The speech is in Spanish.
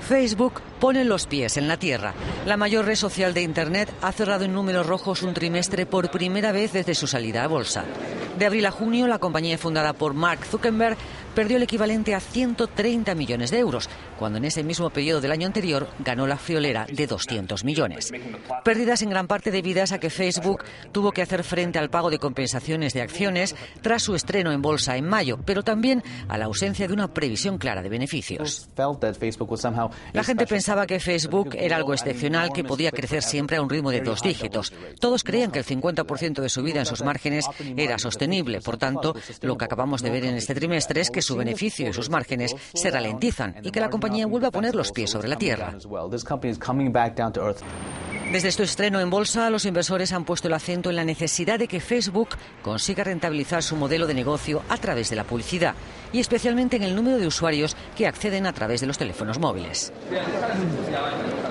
Facebook pone los pies en la tierra. La mayor red social de Internet ha cerrado en números rojos un trimestre por primera vez desde su salida a bolsa. De abril a junio, la compañía fundada por Mark Zuckerberg perdió el equivalente a 130 millones de euros, cuando en ese mismo periodo del año anterior ganó la friolera de 200 millones. Pérdidas en gran parte debidas a que Facebook tuvo que hacer frente al pago de compensaciones de acciones tras su estreno en bolsa en mayo, pero también a la ausencia de una previsión clara de beneficios. La gente pensaba que Facebook era algo excepcional que podía crecer siempre a un ritmo de 2 dígitos. Todos creían que el 50% de subida en sus márgenes era sostenible. Por tanto, lo que acabamos de ver en este trimestre es que su beneficio y sus márgenes se ralentizan y que la compañía vuelve a poner los pies sobre la tierra. Desde su estreno en bolsa, los inversores han puesto el acento en la necesidad de que Facebook consiga rentabilizar su modelo de negocio a través de la publicidad y especialmente en el número de usuarios que acceden a través de los teléfonos móviles.